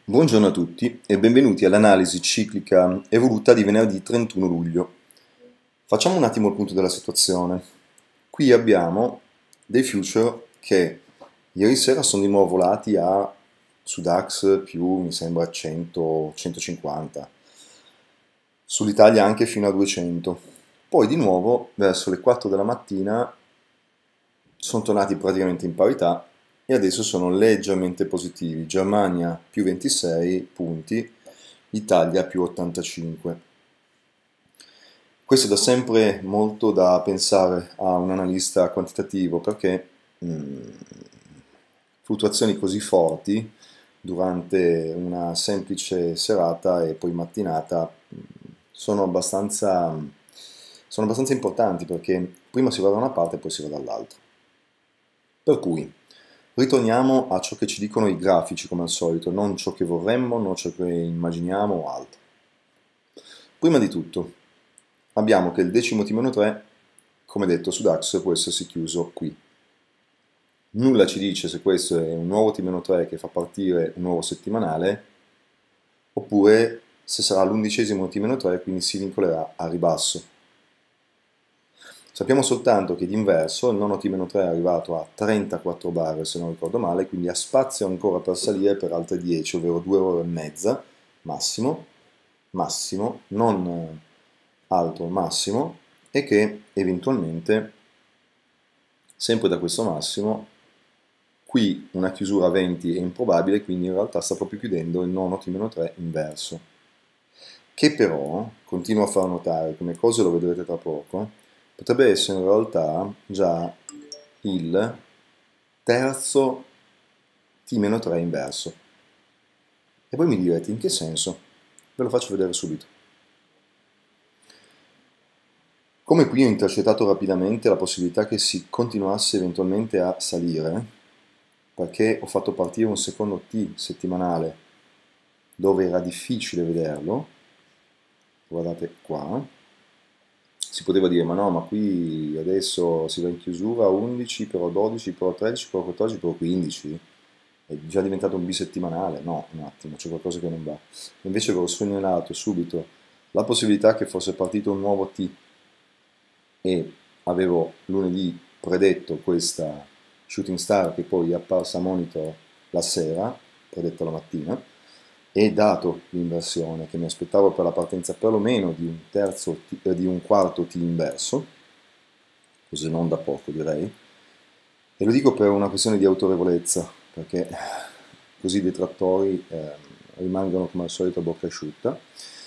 Buongiorno a tutti e benvenuti all'analisi ciclica evoluta di venerdì 31 luglio. Facciamo un attimo il punto della situazione. Qui abbiamo dei future che ieri sera sono di nuovo volati su DAX più, mi sembra, 100, 150, sull'Italia anche fino a 200. Poi di nuovo verso le 4 della mattina sono tornati praticamente in parità e adesso sono leggermente positivi. Germania più 26 punti, Italia più 85. Questo dà sempre molto da pensare a un analista quantitativo perché fluttuazioni così forti durante una semplice serata e poi mattinata sono abbastanza importanti perché prima si va da una parte e poi si va dall'altra. Per cui ritorniamo a ciò che ci dicono i grafici come al solito, non ciò che vorremmo, non ciò che immaginiamo o altro. Prima di tutto abbiamo che il decimo T-3, come detto su DAX, può essersi chiuso qui. Nulla ci dice se questo è un nuovo T-3 che fa partire un nuovo settimanale oppure se sarà l'11° T-3 quindi si vincolerà a ribasso. Sappiamo soltanto che d'inverso il nono T-3 è arrivato a 34 barre se non ricordo male, quindi ha spazio ancora per salire per altre 10, ovvero 2 ore e mezza massimo, non altro massimo, e che eventualmente, sempre da questo massimo, qui una chiusura a 20 è improbabile, quindi in realtà sta proprio chiudendo il nono T-3 inverso, che però, continuo a far notare come cose, lo vedrete tra poco, potrebbe essere in realtà già il terzo T-3 inverso. E voi mi direte in che senso? Ve lo faccio vedere subito. Come qui ho intercettato rapidamente la possibilità che si continuasse eventualmente a salire, perché ho fatto partire un secondo T settimanale dove era difficile vederlo, guardate qua, si poteva dire ma no, ma qui adesso si va in chiusura 11, però 12, però 13, però 14, però 15, è già diventato un bisettimanale, no, un attimo, c'è qualcosa che non va. Invece avevo segnalato subito la possibilità che fosse partito un nuovo T e avevo lunedì predetto questa shooting star che poi è apparsa a monitor la sera, predetta la mattina, e dato l'inversione che mi aspettavo per la partenza perlomeno di un quarto T inverso, così non da poco direi, e lo dico per una questione di autorevolezza, perché così i detrattori rimangono come al solito a bocca asciutta.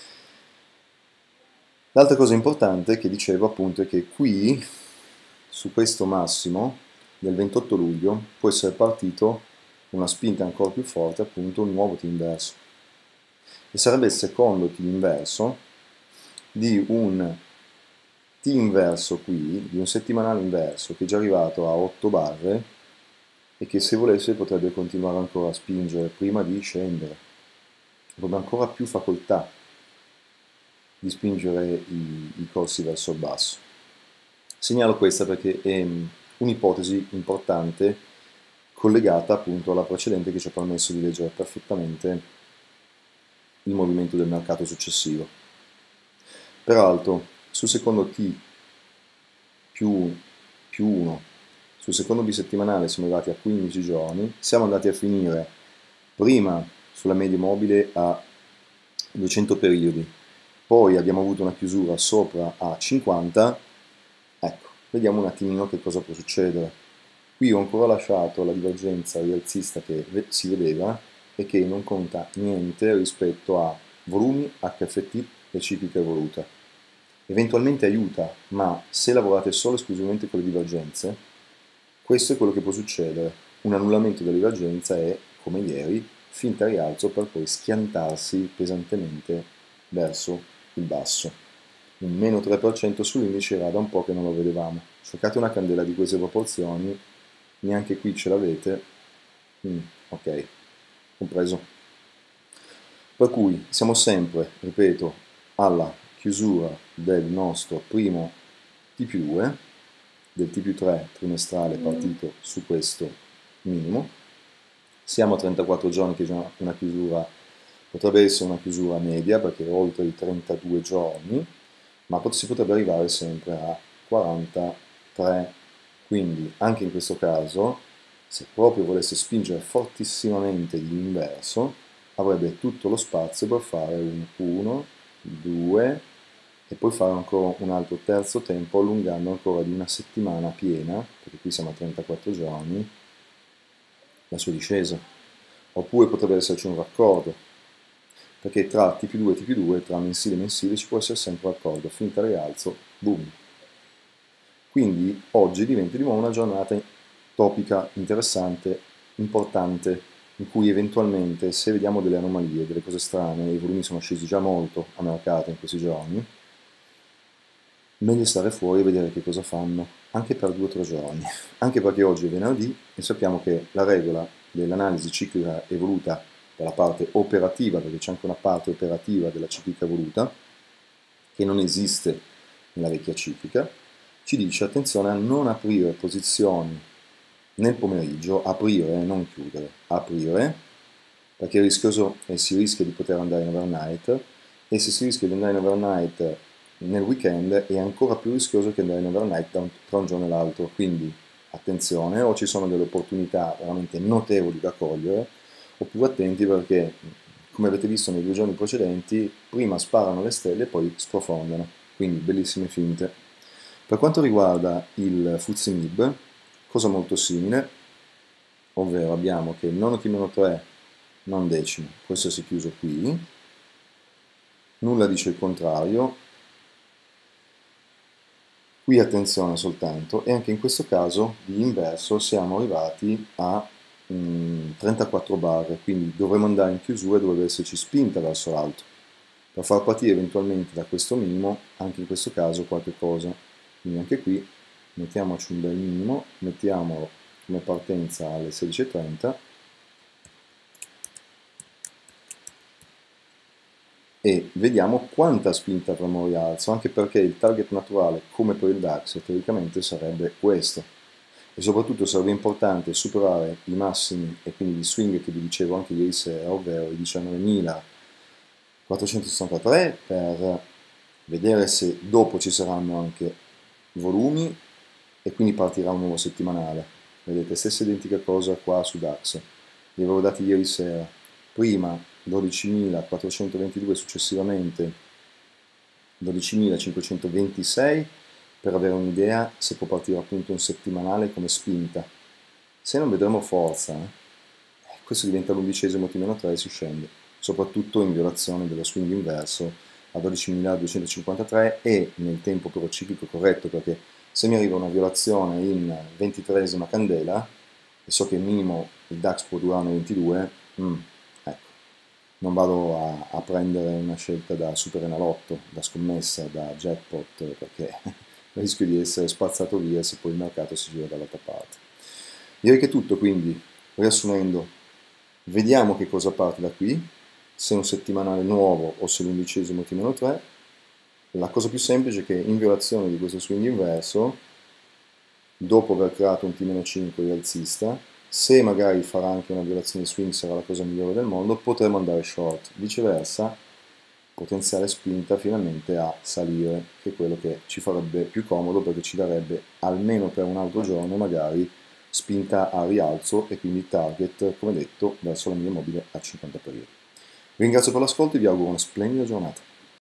L'altra cosa importante che dicevo appunto è che qui, su questo massimo del 28 luglio, può essere partito una spinta ancora più forte, appunto un nuovo T inverso. E sarebbe il secondo T inverso di un T inverso qui, di un settimanale inverso che è già arrivato a 8 barre e che se volesse potrebbe continuare ancora a spingere prima di scendere. Avrebbe ancora più facoltà di spingere i corsi verso il basso. Segnalo questa perché è un'ipotesi importante collegata appunto alla precedente che ci ha permesso di leggere perfettamente il movimento del mercato successivo. Peraltro, sul secondo T più 1, sul secondo bisettimanale siamo arrivati a 15 giorni, siamo andati a finire prima sulla media mobile a 200 periodi, poi abbiamo avuto una chiusura sopra a 50, ecco, vediamo un attimino che cosa può succedere. Qui ho ancora lasciato la divergenza rialzista che si vedeva e che non conta niente rispetto a volumi, HFT e ciclica evoluta. Eventualmente aiuta, ma se lavorate solo e esclusivamente con le divergenze, questo è quello che può succedere. Un annullamento della divergenza è, come ieri, finta rialzo per poi schiantarsi pesantemente verso il basso. Un meno 3% sull'indice era da un po' che non lo vedevamo. Cercate una candela di queste proporzioni, neanche qui ce l'avete. Ok, compreso. Per cui siamo sempre, ripeto, alla chiusura del nostro primo T+2, del T+3 trimestrale partito su questo minimo. Siamo a 34 giorni che è già una chiusura Potrebbe essere una chiusura media perché è oltre i 32 giorni, ma si potrebbe arrivare sempre a 43. Quindi anche in questo caso, se proprio volesse spingere fortissimamente l'inverso, avrebbe tutto lo spazio per fare un 1, 2 e poi fare ancora un altro terzo tempo allungando ancora di una settimana piena, perché qui siamo a 34 giorni, la sua discesa. Oppure potrebbe esserci un raccordo, perché tra T più 2 e T più 2, tra mensile e mensile ci può essere sempre un raccordo, finita rialzo, boom. Quindi oggi diventa di nuovo una giornata topica, interessante, importante, in cui eventualmente se vediamo delle anomalie, delle cose strane, i volumi sono scesi già molto a mercato in questi giorni, meglio stare fuori e vedere che cosa fanno, anche per 2 o 3 giorni, anche perché oggi è venerdì e sappiamo che la regola dell'analisi ciclica evoluta dalla parte operativa, perché c'è anche una parte operativa della ciclica evoluta, che non esiste nella vecchia ciclica, ci dice attenzione a non aprire posizioni nel pomeriggio, aprire, non chiudere, aprire, perché è rischioso e si rischia di poter andare in overnight, e se si rischia di andare in overnight nel weekend è ancora più rischioso che andare in overnight tra un giorno e l'altro, quindi attenzione, o ci sono delle opportunità veramente notevoli da cogliere, oppure attenti perché, come avete visto nei 2 giorni precedenti, prima sparano le stelle e poi sprofondano, quindi bellissime finte. Per quanto riguarda il FTSE MIB, cosa molto simile, ovvero abbiamo che il nono T-3 non decimo, questo si è chiuso qui, nulla dice il contrario, qui attenzione soltanto, e anche in questo caso di inverso siamo arrivati a 34 barre, quindi dovremmo andare in chiusura e dovrebbe esserci spinta verso l'alto, per far partire eventualmente da questo minimo, anche in questo caso, qualche cosa. Quindi anche qui mettiamoci un bel minimo, mettiamolo come partenza alle 16:30 e vediamo quanta spinta avremo al rialzo, anche perché il target naturale, come per il DAX, teoricamente sarebbe questo. E soprattutto sarebbe importante superare i massimi e quindi gli swing che vi dicevo anche ieri sera, ovvero i 19.463, per vedere se dopo ci saranno anche volumi e quindi partirà un nuovo settimanale. Vedete, stessa identica cosa qua su DAX. Li avevo dati ieri sera. Prima 12.422, successivamente 12.526, per avere un'idea se può partire appunto un settimanale come spinta. Se non vedremo forza, questo diventa l'11° T-3 e si scende, soprattutto in violazione dello swing inverso a 12.253 e nel tempo però ciclico corretto, perché se mi arriva una violazione in 23esima candela e so che il minimo il DAX può durare 22, ecco, non vado a prendere una scelta da super enalotto, da scommessa, da jackpot, perché rischio di essere spazzato via se poi il mercato si gira dall'altra parte. Direi che è tutto, quindi, riassumendo, vediamo che cosa parte da qui, se è un settimanale nuovo o se l'11° T-3. La cosa più semplice è che in violazione di questo swing inverso, dopo aver creato un T-5 rialzista, se magari farà anche una violazione di swing sarà la cosa migliore del mondo, potremo andare short. Viceversa, potenziale spinta finalmente a salire, che è quello che ci farebbe più comodo perché ci darebbe almeno per un altro giorno magari spinta a rialzo e quindi target, come detto, verso la linea mobile a 50 periodi. Vi ringrazio per l'ascolto e vi auguro una splendida giornata.